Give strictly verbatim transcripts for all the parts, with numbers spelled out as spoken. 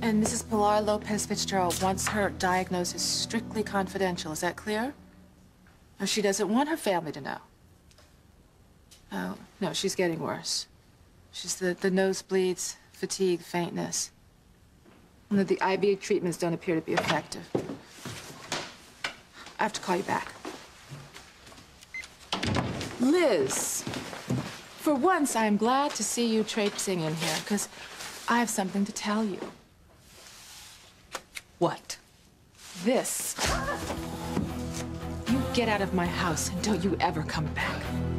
And Missus Pilar Lopez Fitzgerald wants her diagnosis strictly confidential. Is that clear? Or she doesn't want her family to know? Oh, no, she's getting worse. She's the, the nosebleeds, fatigue, faintness. And that the I V treatments don't appear to be effective. I have to call you back. Liz, for once, I'm glad to see you traipsing in here, because I have something to tell you. What? This. You get out of my house and don't you ever come back.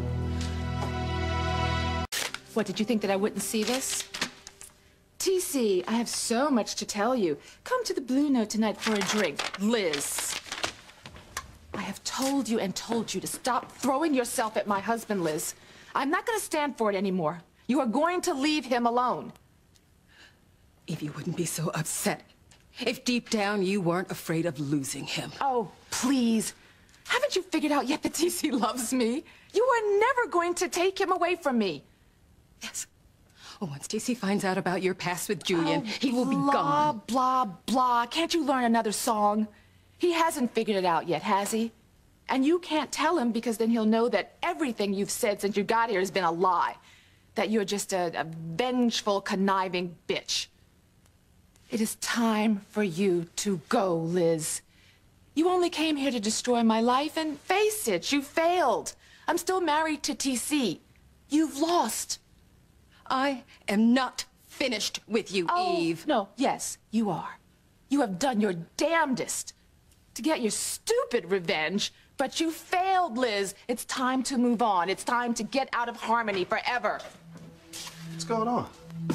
What, did you think that I wouldn't see this? T C, I have so much to tell you. Come to the Blue Note tonight for a drink. Liz. I have told you and told you to stop throwing yourself at my husband, Liz. I'm not going to stand for it anymore. You are going to leave him alone. If you wouldn't be so upset, if deep down you weren't afraid of losing him. Oh, please. Haven't you figured out yet that T C loves me? You are never going to take him away from me. Yes. Well, once T C finds out about your past with Julian, oh, he will be blah, gone. Blah, blah, blah. Can't you learn another song? He hasn't figured it out yet, has he? And you can't tell him because then he'll know that everything you've said since you got here has been a lie. That you're just a, a vengeful, conniving bitch. It is time for you to go, Liz. You only came here to destroy my life, and face it, you failed. I'm still married to T C. You've lost. I am not finished with you, oh, Eve. No, yes, you are. You have done your damnedest to get your stupid revenge, but you failed, Liz. It's time to move on. It's time to get out of Harmony forever. What's going on?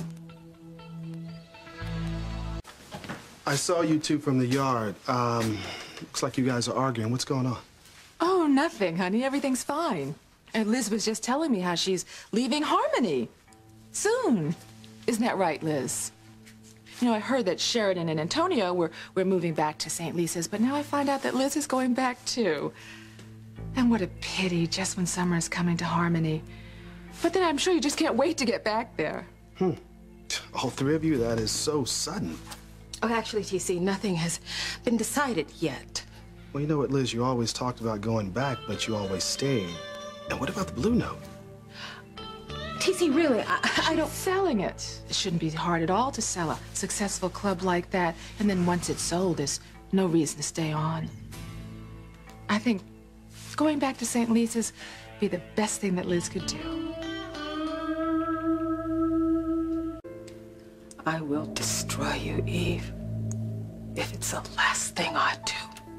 I saw you two from the yard. Um, looks like you guys are arguing. What's going on? Oh, nothing, honey. Everything's fine. And Liz was just telling me how she's leaving Harmony soon. Isn't that right, Liz? You know, I heard that Sheridan and Antonio were, were moving back to Saint Lisa's, but now I find out that Liz is going back, too. And what a pity, just when summer is coming to Harmony. But then I'm sure you just can't wait to get back there. Hmm. All three of you, that is so sudden. Oh, actually, T C, nothing has been decided yet. Well, you know what, Liz, you always talked about going back, but you always stayed. And what about the Blue Note? T C, really, I, I don't... Selling it. It shouldn't be hard at all to sell a successful club like that. And then once it's sold, there's no reason to stay on. I think going back to Saint Lisa's would be the best thing that Liz could do. I will destroy you, Eve, if it's the last thing I do.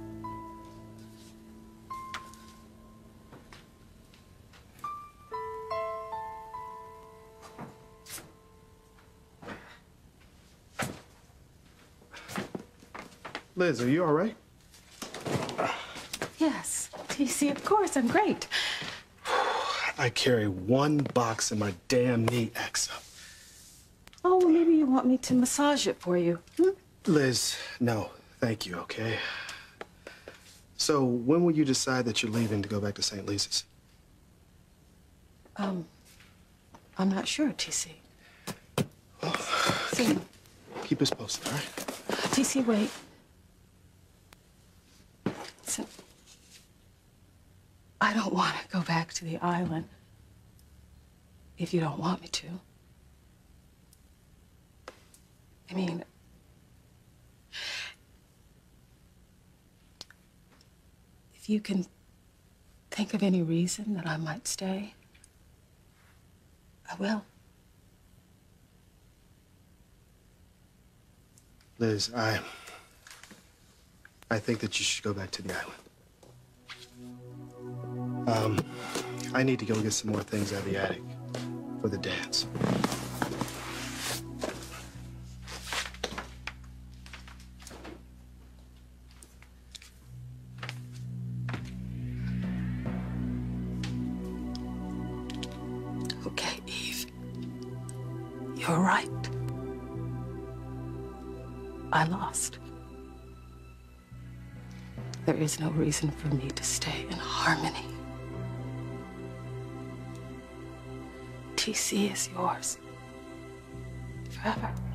Liz, are you all right? Yes, T C, of course, I'm great. I carry one box and my damn knee acts up. Oh, well, maybe you want me to massage it for you. Hmm? Liz, no, thank you, okay? So, when will you decide that you're leaving to go back to Saint Lisa's? Um, I'm not sure, T C. Well, See, keep us posted, all right? T C, wait. Listen, I don't want to go back to the island if you don't want me to. I mean, if you can think of any reason that I might stay, I will. Liz, I... I think that you should go back to the island. Um, I need to go get some more things out of the attic for the dance. Okay, Eve. You're right. I lost. There is no reason for me to stay in Harmony. T C is yours. Forever.